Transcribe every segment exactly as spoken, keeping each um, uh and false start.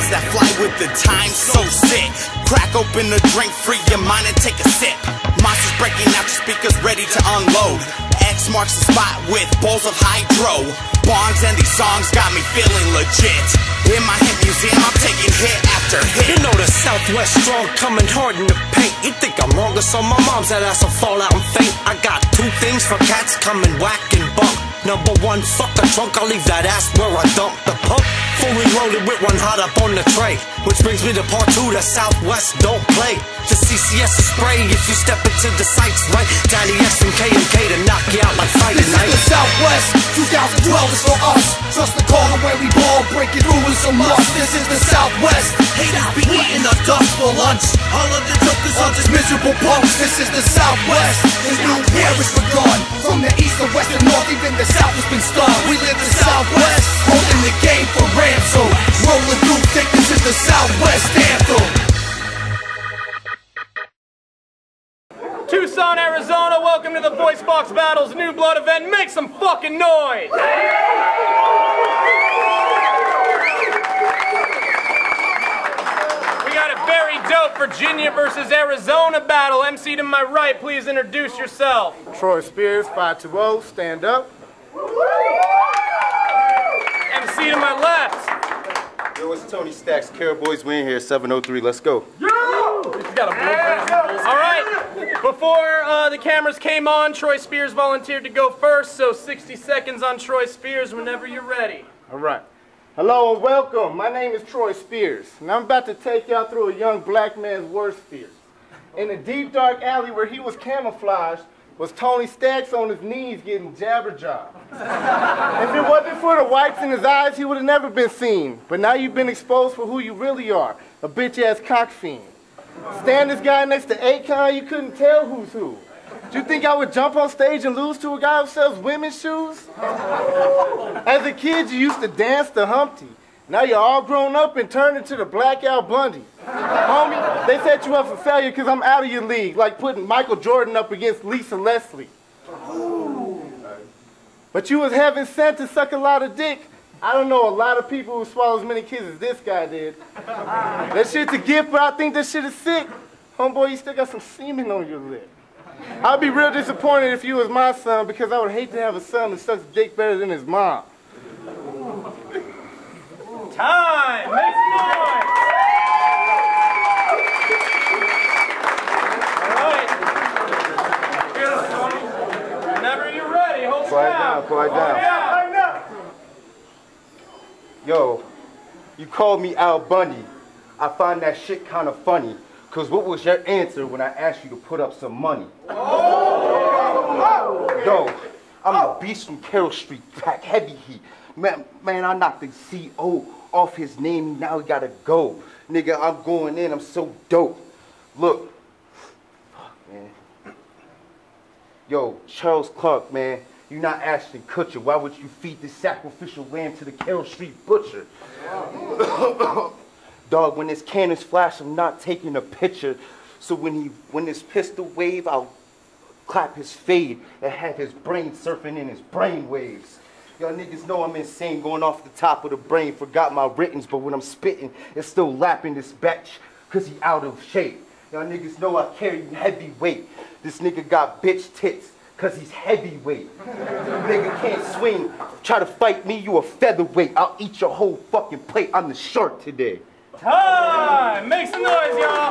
minds that fly with the time, so sick. Crack open the drink, free your mind and take a sip. Monsters breaking out your speakers, ready to unload. X marks the spot with bowls of hydro. Bongs and these songs got me feeling legit. In my hip museum, I'm taking hit after hit. You know the Southwest strong, coming hard in the paint. You think I'm wrong or so? My mom's that ass will fall out and faint. I got two things for cats coming whack and bump. Number one, fuck the trunk, I'll leave that ass where I dump the pump. Fully loaded with one hot up on the tray. Which brings me to part two, the Southwest don't play. The C C S is spray if you step into the sights, right? Daddy S and K and K to knock you out like fighting night. This is the Southwest, twenty twelve is for us. Trust the call and where we ball, breaking through is a must. This is the Southwest, haters be eating the dust for lunch. All of the jokers are just miserable punks. This is the Southwest, the new air is begun. From the east, the west, and north, even the south has been stunned. We live the Southwest, holding the game for ransom. Rolling through thick, this is the Southwest anthem. Tucson, Arizona, welcome to the Voicebox Battles New Blood event. Make some fucking noise! We got a very dope Virginia versus Arizona battle. M C to my right, please introduce yourself. Troy Spears, five two zero, stand up. M C to my left. Yo, it's Tony Stacks, Cowboys win here, seven oh three, let's go. Yo! He's got a blueprint. All right, before uh, the cameras came on, Troy Spears volunteered to go first, so sixty seconds on Troy Spears whenever you're ready. All right. Hello and welcome. My name is Troy Spears, and I'm about to take y'all through a young black man's worst fears. In a deep, dark alley where he was camouflaged was Tony Stacks on his knees getting jabber-jabbed. If it wasn't for the whites in his eyes, he would have never been seen. But now you've been exposed for who you really are, a bitch-ass cock fiend. Stand this guy next to Akon, you couldn't tell who's who. Do you think I would jump on stage and lose to a guy who sells women's shoes? As a kid, you used to dance the Humpty. Now you're all grown up and turned into the Blackout Bundy. Homie, they set you up for failure because I'm out of your league, like putting Michael Jordan up against Lisa Leslie. But you was heaven sent to suck a lot of dick. I don't know a lot of people who swallow as many kids as this guy did. That shit's a gift, but I think that shit is sick. Homeboy, you still got some semen on your lip. I'd be real disappointed if you was my son because I would hate to have a son that sucks dick better than his mom. Time! Make some noise! Alright. Whenever you're ready, hold it Quiet down. down, quiet down. Yo, you called me Al Bundy. I find that shit kind of funny. Cause what was your answer when I asked you to put up some money? Oh. Yo, I'm a beast from Carroll Street, pack heavy heat. Man, man, I knocked the C O off his name, now he gotta go. Nigga, I'm going in, I'm so dope. Look, fuck, man. Yo, Charles Clark, man, you're not Ashton Kutcher. Why would you feed this sacrificial lamb to the Carroll Street butcher? Dog, when this cannons flash, I'm not taking a picture. So when he, when this pistol wave, I'll clap his fade and have his brain surfing in his brain waves. Y'all niggas know I'm insane, going off the top of the brain. Forgot my writtens, but when I'm spitting, it's still lapping this batch, cause he out of shape. Y'all niggas know I carry heavy weight. This nigga got bitch tits, cause he's heavyweight. Nigga can't swing, try to fight me, you a featherweight. I'll eat your whole fucking plate, I'm the shark today. Time! Make some noise, y'all!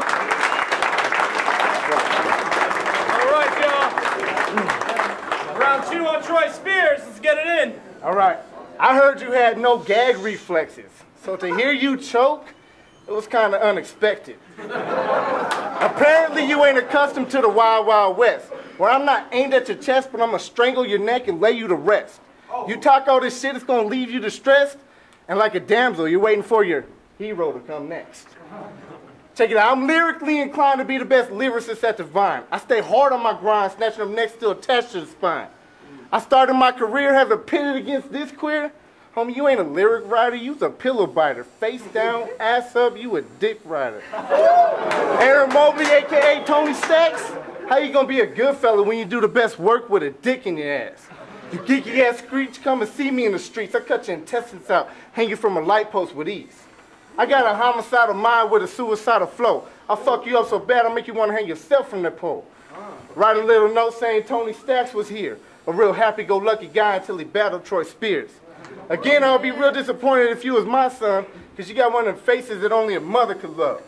Alright, y'all. Round two on Troy Spears, let's get it in. Alright, I heard you had no gag reflexes. So to hear you choke, it was kind of unexpected. Apparently you ain't accustomed to the Wild Wild West, where I'm not aimed at your chest, but I'm gonna strangle your neck and lay you to rest. You talk all this shit, it's gonna leave you distressed, and like a damsel, you're waiting for your hero to come next. Check it out, I'm lyrically inclined to be the best lyricist at the Vine. I stay hard on my grind, snatching them necks still attached to the spine. I started my career having pitted against this queer. Homie, you ain't a lyric writer, you's a pillow biter. Face down, ass up, you a dick rider. Aaron Mobley, A K A Tony Stacks, how you gonna be a good fella when you do the best work with a dick in your ass? You geeky ass screech, come and see me in the streets. I cut your intestines out, hang you from a light post with ease. I got a homicidal mind with a suicidal flow. I'll fuck you up so bad I'll make you want to hang yourself from the pole. Write a little note saying Tony Stacks was here. A real happy-go-lucky guy until he battled Troy Spears. Again, I would be real disappointed if you was my son, because you got one of the faces that only a mother could love.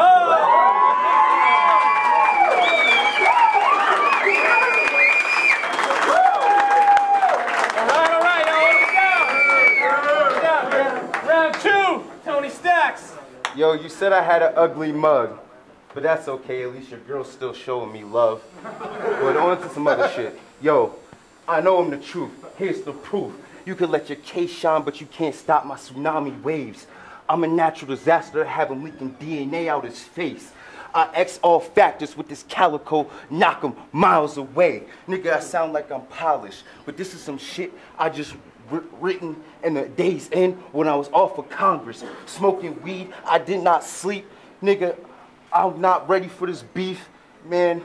Round two, Tony Stacks. Yo, you said I had an ugly mug, but that's okay. At least your girl's still showing me love. But on to some other shit. Yo, I know I'm the truth. Here's the proof. You can let your case shine, but you can't stop my tsunami waves. I'm a natural disaster, have him leaking D N A out his face. I X all factors with this calico, knock him miles away. Nigga, I sound like I'm polished, but this is some shit I just written in the days in when I was off of Congress. Smoking weed, I did not sleep. Nigga, I'm not ready for this beef, man.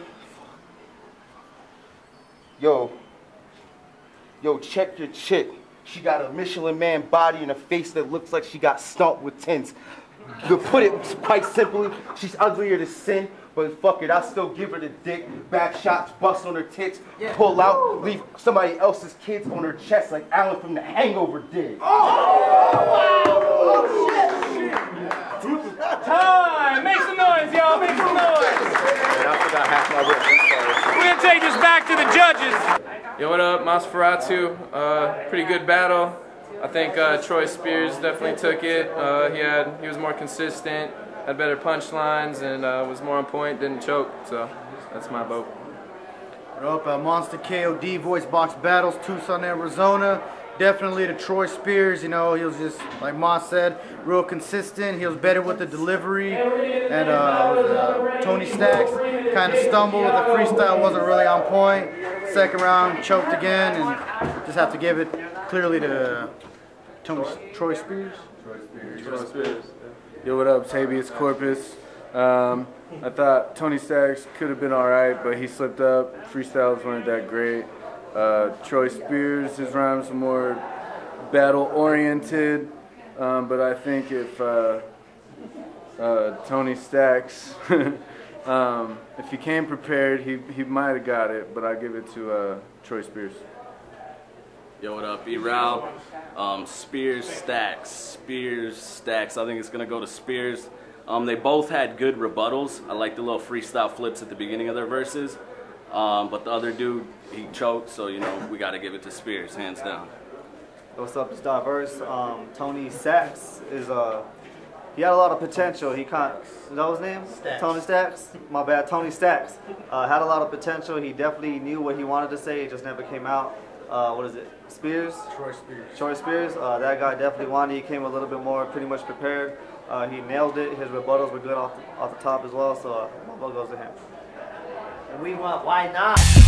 Yo, yo, check your chick. She got a Michelin Man body and a face that looks like she got stomped with tints. To put it quite simply, she's uglier than sin, but fuck it, I still give her the dick. Back shots, bust on her tits, pull out, leave somebody else's kids on her chest like Alan from The Hangover did. Oh, shit! Time! Make some noise, y'all, make some noise! Man, I forgot half my work, I'm sorry. We're gonna take this back to the judges. Yo, what up, Nosferatu? Uh, pretty good battle. I think uh, Troy Spears definitely took it. Uh, he had, he was more consistent, had better punchlines, and uh, was more on point, didn't choke. So that's my vote. What up, uh, Monster K O D Voicebox Battles, Tucson, Arizona. Definitely to Troy Spears. You know, he was just like Moss said, real consistent. He was better with the delivery, and uh, uh, Tony Stacks kind of stumbled with the freestyle, wasn't really on point. Second round, choked again, and just have to give it clearly to Tony, Troy Spears. Troy Spears. Troy Spears. Yo, what up, habeas corpus? Um, I thought Tony Stacks could have been all right, but he slipped up. Freestyles weren't that great. Uh, Troy Spears, his rhymes were more battle-oriented, um, but I think if uh, uh, Tony Stacks, um, if he came prepared, he, he might have got it, but I give it to uh, Troy Spears. Yo, what up, E-Row? Um, Spears, Stacks, Spears, Stacks. I think it's gonna go to Spears. Um, they both had good rebuttals. I like the little freestyle flips at the beginning of their verses. Um, but the other dude, he choked, so you know we got to give it to Spears, hands down. What's up? It's Diverse. Um, Tony Stacks is uh, he had a lot of potential. He can't. Is that his name? Stacks. Tony Stacks. My bad. Tony Stacks uh, had a lot of potential. He definitely knew what he wanted to say. It just never came out. Uh, what is it? Spears. Troy Spears. Troy Spears. Uh, that guy definitely wanted. He came a little bit more, pretty much prepared. Uh, he nailed it. His rebuttals were good off the, off the top as well. So uh, my vote goes to him. And we want, why not?